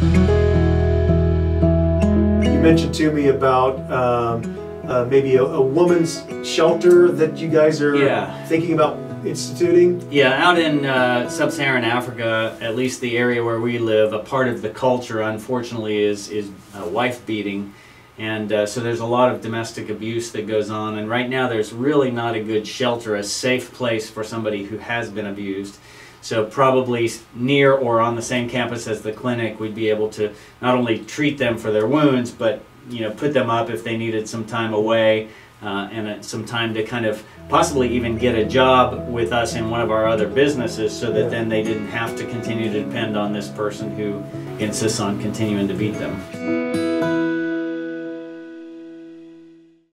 You mentioned to me about maybe a woman's shelter that you guys are thinking about instituting? Yeah, out in sub-Saharan Africa, at least the area where we live, a part of the culture, unfortunately, is wife beating. And so there's a lot of domestic abuse that goes on. And right now there's really not a good shelter, a safe place for somebody who has been abused. So probably near or on the same campus as the clinic, we'd be able to not only treat them for their wounds, but put them up if they needed some time away and some time to kind of possibly even get a job with us in one of our other businesses, so that then they didn't have to continue to depend on this person who insists on continuing to beat them.